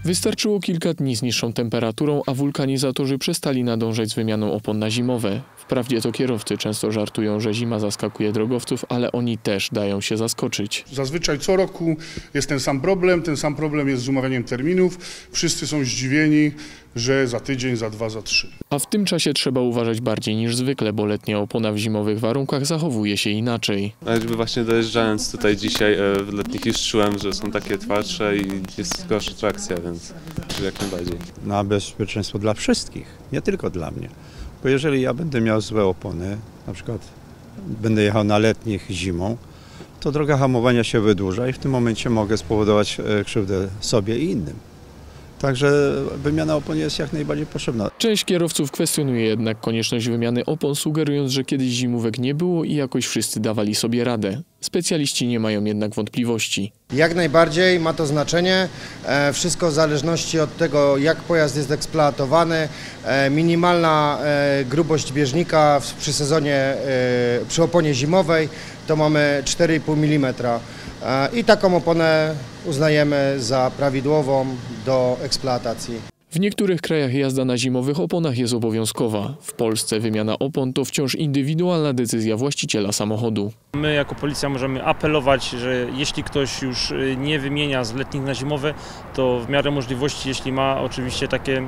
Wystarczyło kilka dni z niższą temperaturą, a wulkanizatorzy przestali nadążać z wymianą opon na zimowe. Wprawdzie to kierowcy często żartują, że zima zaskakuje drogowców, ale oni też dają się zaskoczyć. Zazwyczaj co roku jest ten sam problem jest z umawianiem terminów. Wszyscy są zdziwieni, że za tydzień, za 2, za 3. A w tym czasie trzeba uważać bardziej niż zwykle, bo letnia opona w zimowych warunkach zachowuje się inaczej. A jakby właśnie dojeżdżając tutaj dzisiaj w letnich już czułem, że są takie twardsze i jest gorsza trakcja, więc jak najbardziej. Na bezpieczeństwo dla wszystkich, nie tylko dla mnie. Bo jeżeli ja będę miał złe opony, na przykład będę jechał na letnich zimą, to droga hamowania się wydłuża i w tym momencie mogę spowodować krzywdę sobie i innym. Także wymiana opon jest jak najbardziej potrzebna. Część kierowców kwestionuje jednak konieczność wymiany opon, sugerując, że kiedyś zimówek nie było i jakoś wszyscy dawali sobie radę. Specjaliści nie mają jednak wątpliwości. Jak najbardziej ma to znaczenie. Wszystko w zależności od tego, jak pojazd jest eksploatowany. Minimalna grubość bieżnika przy sezonie, przy oponie zimowej to mamy 4,5 mm. I taką oponę uznajemy za prawidłową do eksploatacji. W niektórych krajach jazda na zimowych oponach jest obowiązkowa. W Polsce wymiana opon to wciąż indywidualna decyzja właściciela samochodu. My jako policja możemy apelować, że jeśli ktoś już nie wymienia z letnich na zimowe, to w miarę możliwości, jeśli ma oczywiście takie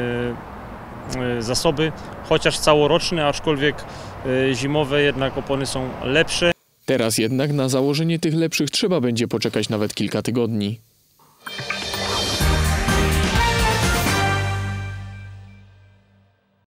zasoby, chociaż całoroczne, aczkolwiek zimowe jednak opony są lepsze. Teraz jednak na założenie tych lepszych trzeba będzie poczekać nawet kilka tygodni.